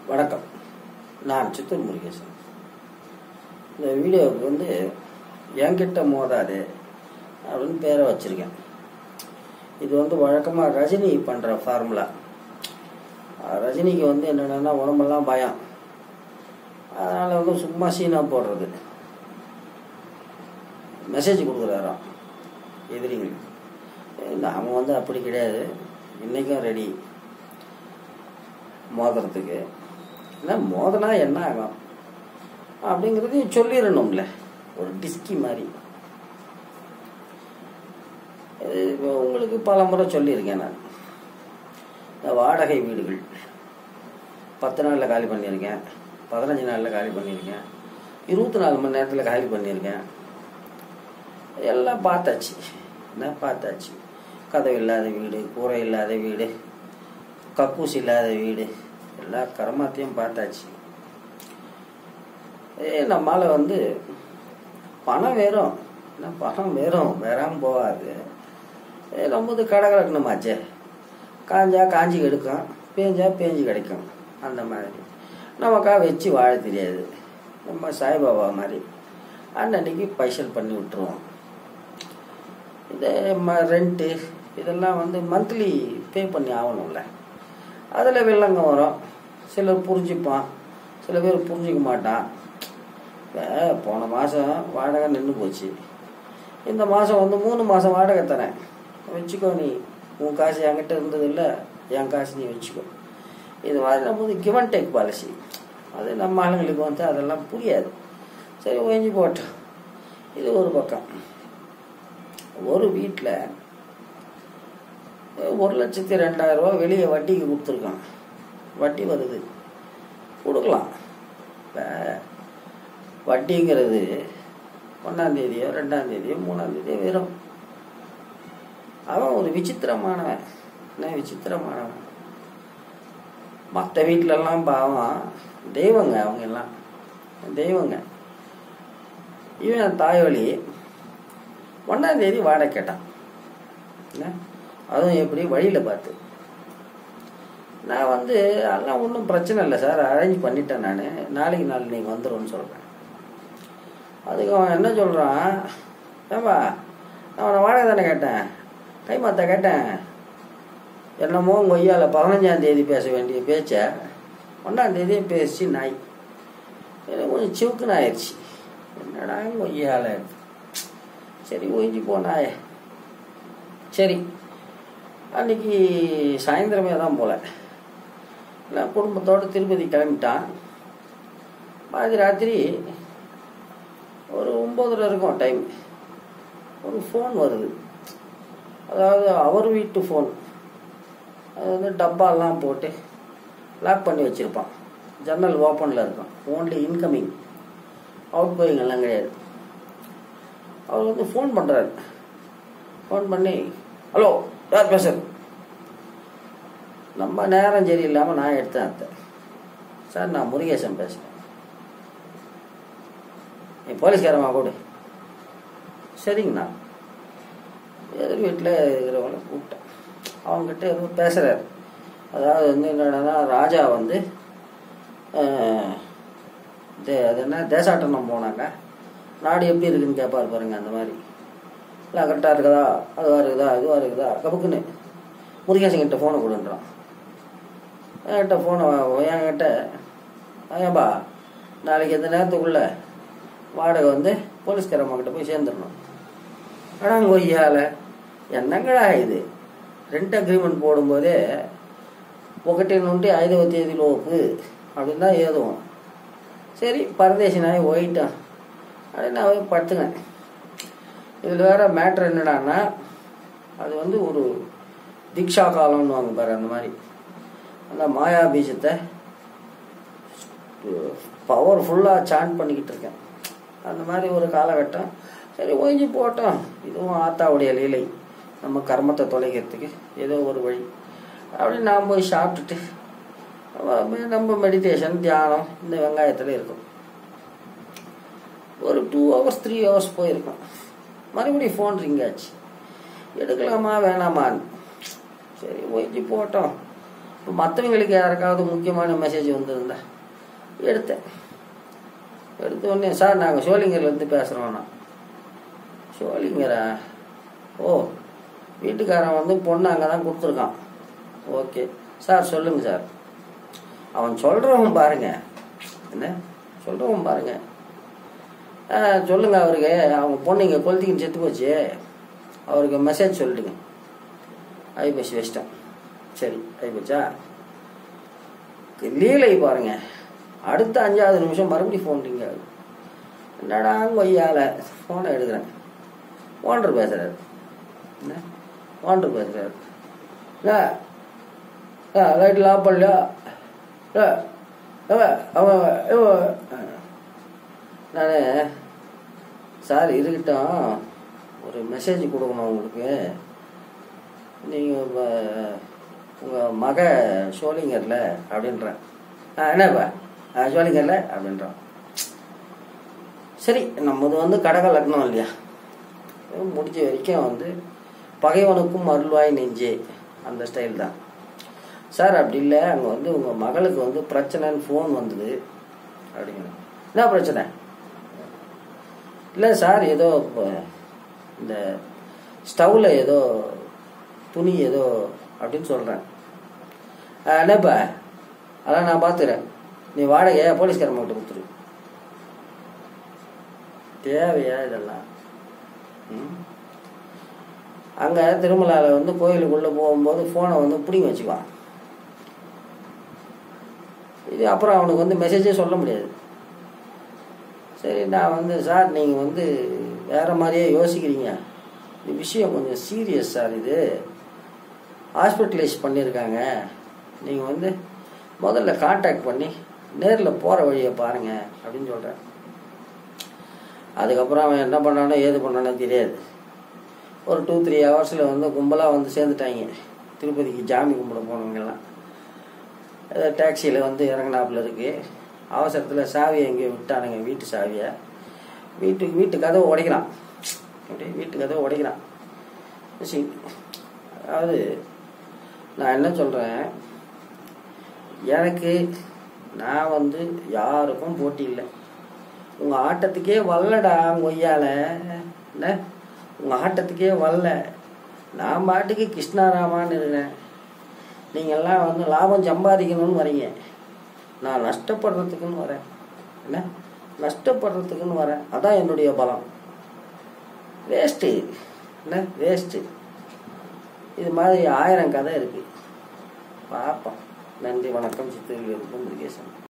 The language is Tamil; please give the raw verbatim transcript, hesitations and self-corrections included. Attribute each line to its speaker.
Speaker 1: வணக்கம். நான் சித்தூர் முருகேசன். இந்த வீடியோவுக்கு வந்து என்கிட்ட மோதாது அப்படின்னு பேரை வச்சிருக்கேன். இது வந்து வழக்கமாக ரஜினி பண்ணுற ஃபார்முலா. ரஜினிக்கு வந்து என்னென்னா உடம்பெல்லாம் பயம், அதனால் வந்து சும்மா சீனா போடுறது, மெசேஜ் கொடுக்குறாராம் எதிரிங்களுக்கு. நாம் வந்து அப்படி கிடையாது, இன்றைக்கும் ரெடி மோதுறதுக்கு. ஏன்னா மோதனா என்ன ஆகும் அப்படிங்கிறதையும் சொல்லிடணும்ல, ஒரு டிஸ்கி மாதிரி. இப்போ உங்களுக்கு பல முறை சொல்லியிருக்கேன் நான். இந்த வாடகை வீடுகள் பத்து நாளில் காலி பண்ணியிருக்கேன், பதினஞ்சு நாளில் காலி பண்ணியிருக்கேன், இருபத்தி நாலு மணி நேரத்தில் காலி பண்ணியிருக்கேன். எல்லாம் பார்த்தாச்சு, என்ன பார்த்தாச்சு. கதவு இல்லாத வீடு, கூரை இல்லாத வீடு, கக்கூஸ் இல்லாத வீடு, எல்லா கரமாத்தையும் பார்த்தாச்சு. ஏ நம்மளால் வந்து பணம் வேறும், என்ன பணம் வேறும் வேறாமல் போகாது. நம்மது கடை கலக்கணுமாச்சே, காஞ்சா காஞ்சி கெடுக்கும், பேஞ்சா பேஞ்சு கிடைக்கும். அந்த மாதிரி நமக்காக வச்சு வாழ தெரியாது. நம்ம சாய்பாபா மாதிரி அன்னன்னைக்கு பைசல் பண்ணி விட்டுருவோம். இந்த ரெண்ட்டு இதெல்லாம் வந்து மந்த்லி பே பண்ணி ஆகணும்ல. அதில் வில்லங்க வரும். சிலர் புரிஞ்சுப்பான், சில பேர் புரிஞ்சிக்க மாட்டான். இப்போ போன மாதம் வாடகை நின்று போச்சு, இந்த மாதம் வந்து மூணு மாதம் வாடகை தரேன் வச்சுக்கோ, நீ உன் காசு என்கிட்ட இருந்தது இல்லை, என் காசு நீ வச்சுக்கோ. இது மாதிரி நம்ம வந்து கிவ் அண்ட் டேக் பாலிசி. அது நம்ம ஆளுங்களுக்கு வந்து அதெல்லாம் புரியாது. சரி ஒழிஞ்சு போட்டோம். இது ஒரு பக்கம். ஒரு வீட்டில் ஒரு லட்சத்தி ரெண்டாயிரம் ரூபா வெளியே வட்டிக்கு கொடுத்துருக்கான். வட்டி வருது, கொடுக்கலாம். இப்போ வட்டிங்கிறது ஒன்றாந்தேதியோ ரெண்டாந்தேதியோ மூணாந்தேதியோ வரும். அவன் ஒரு விசித்திரமானவன். என்ன விசித்திரமானவன்? மற்ற வீட்டிலெல்லாம் பாவம் தெய்வங்க, அவங்க எல்லாம் தெய்வங்க. இவன் தாய்வழி ஒன்றாந்தேதி வாடகை கேட்டான். என்ன அதுவும் எப்படி? வழியில் பார்த்து. நான் வந்து அதெல்லாம் ஒன்றும் பிரச்சனை இல்லை சார், அரேஞ்ச் பண்ணிட்டேன் நான், நாளைக்கு நாள் நீங்கள் வந்துடும்னு சொல்கிறேன். அதுக்கு அவன் என்ன சொல்கிறான், ஏன்பா நான் அவனை வாடகை தானே கேட்டேன், கை மாற்ற கேட்டேன், என்னமோ கொய்யால் பதினஞ்சாந்தேதி பேச வேண்டிய பேச்சை ஒன்றாந்தேதியே பேசி நாய். எனக்கு கொஞ்சம் சிவுக்குன்னு ஆயிடுச்சு. என்னடா கொய்யால. சரி ஒழிஞ்சு போனாயே. சரி அன்றைக்கி சாயந்தரமே தான் போல, இல்லை குடும்பத்தோடு திருப்பதி கிளம்பிட்டான். பாதி ராத்திரி ஒரு ஒம்போதில் இருக்கும் டைம், ஒரு ஃபோன் வருது. அதாவது அவர் வீட்டு ஃபோன். அது வந்து டப்பாலாம் போட்டு லாக் பண்ணி வச்சுருப்பான், ஜன்னல் ஓப்பனில் இருக்கும், ஓன்லி இன்கமிங், அவுட் கோயிங் எல்லாம் கிடையாது. அவர் வந்து ஃபோன் பண்ணுறாரு. ஃபோன் பண்ணி, ஹலோ யார் பேசுறது? நம்ம நேரம் சரியில்லாமல் நான் எடுத்தேன் அத்தை. சார் நான் முருகேசன் பேசுகிறேன், என் போலீஸ்காரமா கூடு. சரிங்கண்ணா. எதிர் வீட்டில் இருக்கிறவங்கள கூப்பிட்டேன். அவங்ககிட்ட எதுவும் பேசுகிறார். அதாவது வந்து என்னென்னா, ராஜா வந்து தே அது என்ன தேசாட்டனம் போனாங்க, நாடு எப்படி இருக்குன்னு கேட்பாரு பாருங்க. அந்த மாதிரி இல்லை கரெக்டாக இருக்குதா, அதுவாக இருக்குதா, இதுவாக இருக்குதா, கபுக்குன்னு முருகேசன்கிட்ட ஃபோனை கொடுன்றான். என்கிட்ட ஃபோனை என்கிட்ட, ஏன்பா நாளைக்கு எந்த நேரத்துக்குள்ளே வாடகை வந்து போலீஸ்காரம்மாக்கிட்ட போய் சேர்ந்துடணும். ஆனால் கொய்யால என்னங்கடா இது, ரெண்ட் அக்ரிமெண்ட் போடும்போதே ఒకటి నుండి ఐదవ తేదీలోపు அப்படின்னு தான் ஏதுவோம். சரி பரதேசி நாய் போயிட்டான் அப்படின்னு நான் போய் படுத்துங்க. இதில் வேற மேட்ரு என்னடான்னா, அது வந்து ஒரு தீக்ஷா காலம்னு வாங்க பாரு, அந்த மாதிரி அந்த மாயா பீஜத்தை பவர்ஃபுல்லாக சாண்ட் பண்ணிக்கிட்டு இருக்கேன். அந்த மாதிரி ஒரு காலகட்டம். சரி ஒழிஞ்சு போட்டோம், இதுவும் ஆத்தாவுடைய லீலை, நம்ம கர்மத்தை தொலைக்கிறதுக்கு ஏதோ ஒரு வழி அப்படின்னு நாம் போய் சாப்பிட்டுட்டு நம்ம மெடிடேஷன் தியானம் இந்த வெங்காயத்தில் இருக்கும். ஒரு டூ ஹவர்ஸ் த்ரீ ஹவர்ஸ் போயிருக்கோம். மறுபடியும் ஃபோன் ரிங் ஆச்சு. எடுக்கலாமா வேணாமான்னு. சரி ஒழிஞ்சு போட்டோம் இப்போ மற்றவங்களுக்கு யாருக்காவது முக்கியமான மெசேஜ் வந்திருந்தா எடுத்தேன். எடுத்த உடனே, சார் நாங்கள் சோழிங்கர்லேருந்து பேசுகிறோண்ணா. சோழிங்கரா? ஓ, வீட்டுக்காரன் வந்து பொண்ணு அங்கே தான் கொடுத்துருக்கான். ஓகே சார், சொல்லுங்கள் சார். அவன் சொல்கிறவன் பாருங்க, என்ன சொல்கிறவன் பாருங்க. சொல்லுங்கள் அவருக்கு, அவங்க பொண்ணு இங்கே கொளுத்திக்கின்னு செத்து போச்சு, அவருக்கு மெசேஜ் சொல்லிட்டுங்க. ஐபேசி வச்சிட்டேன். சரி ஐபேச்சா, லீலை பாருங்க. அடுத்த அஞ்சாவது நிமிஷம் மறுபடியும் ஃபோன் ரிங் ஆகுது. என்னடா கொய்யால ஃபோனை எடுக்கிறேன். ஓனர் பேசுறாரு. என்ன ஓனர் பேசுறாரு? லைட்டில் ஆஃப் பண்ணலையா? நான், சார் இருக்கட்டும், ஒரு மெசேஜ் கொடுக்கணும் உங்களுக்கு. நீங்கள் உங்கள் மக சோழிங்கரில் அப்படின்றேன். ஆ என்னப்பா சோழிங்கரில் அப்படின்றான். சரி, நம்மது வந்து கடக லக்னம் இல்லையா, முடிஞ்ச வரைக்கும் வந்து பகைவனுக்கும் அருள்வாய் நெஞ்சே அந்த ஸ்டைல் தான். சார் அப்படி இல்லை, அங்கே வந்து உங்கள் மகளுக்கு வந்து பிரச்சனைன்னு ஃபோன் வந்தது அப்படிங்கிற. என்ன பிரச்சனை? இல்லை சார், ஏதோ இந்த ஸ்டவ்வில் ஏதோ துணி ஏதோ அப்படின்னு சொல்கிறேன். என்னப்பா அதான் நான் பார்த்துக்கிறேன், நீ வாடகையை போலீஸ்காரன் கிட்ட கொடுத்துரு. தேவையா இதெல்லாம்? அங்கே திருமலாவில் வந்து கோயிலுக்குள்ளே போகும்போது ஃபோனை வந்து பிடிங்க வச்சுக்குவான். இது அப்புறம் அவனுக்கு வந்து மெசேஜே சொல்ல முடியாது. சரி, நான் வந்து, சார் நீங்கள் வந்து வேறு மாதிரியே யோசிக்கிறீங்க, இந்த விஷயம் கொஞ்சம் சீரியஸ் சார், இது ஹாஸ்பிட்டலைஸ் பண்ணியிருக்காங்க, நீங்கள் வந்து முதல்ல கான்டாக்ட் பண்ணி நேரில் போகிற வழியை பாருங்கள் அப்படின்னு சொல்கிறேன். அதுக்கப்புறம் அவன் என்ன பண்ணானோ ஏது பண்ணானோ தெரியாது. ஒரு டூ த்ரீ ஹவர்ஸில் வந்து கும்பலாக வந்து சேர்ந்துட்டாங்க. திருப்பதிக்கு ஜாமி கும்பிட போனவங்கெல்லாம் டாக்ஸியில் வந்து இறங்கினாப்புல இருக்குது. அவசரத்தில் சாவியை எங்கேயோ விட்டானுங்க, வீட்டு சாவியை. வீட்டுக்கு வீட்டு கதவை உடைக்கிறான். அப்படி வீட்டு கதவை உடைக்கிறான். அதாவது நான் என்ன சொல்கிறேன், எனக்கு நான் வந்து யாருக்கும் போட்டி இல்லை. உங்கள் ஆட்டத்துக்கே வரலடா கொய்யால, என்ன உங்கள் ஆட்டத்துக்கே வரல. நான் பாட்டுக்கு கிருஷ்ணாராமான்னு இருக்கிறேன். நீங்கள்லாம் வந்து லாபம் சம்பாதிக்கணும்னு வரீங்க, நான் நஷ்டப்படுறதுக்குன்னு வரேன். என்ன நஷ்டப்படுறதுக்குன்னு வரேன். அதான் என்னுடைய பலம். வேஸ்ட்டு, என்ன வேஸ்ட்டு. இது மாதிரி ஆயிரம் கதை இருக்குது, பார்ப்போம். நன்றி, வணக்கம். சித்தூரில் இருக்கும் முருகேசன்.